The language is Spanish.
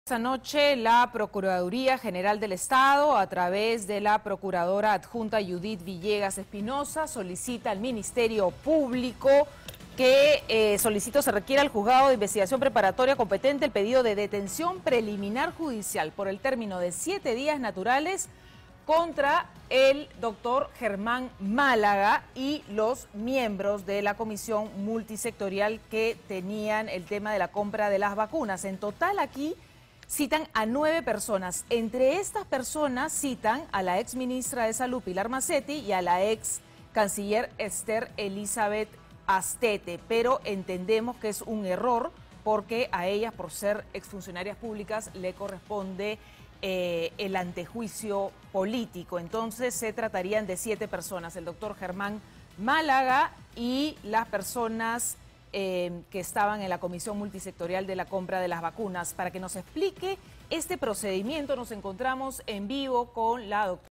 Esta noche la Procuraduría General del Estado, a través de la Procuradora Adjunta Judith Villegas Espinosa, solicita al Ministerio Público que se requiera al Juzgado de Investigación Preparatoria competente el pedido de detención preliminar judicial por el término de 7 días naturales contra el doctor Germán Málaga y los miembros de la comisión multisectorial que tenían el tema de la compra de las vacunas. En total aquí citan a 9 personas. Entre estas personas citan a la ex ministra de Salud, Pilar Macetti, y a la ex canciller Esther Elizabeth Astete, pero entendemos que es un error porque a ellas, por ser exfuncionarias públicas, le corresponde el antejuicio político. Entonces se tratarían de 7 personas, el doctor Germán Málaga y las personas que estaban en la Comisión Multisectorial de la compra de las vacunas. Para que nos explique este procedimiento, nos encontramos en vivo con la doctora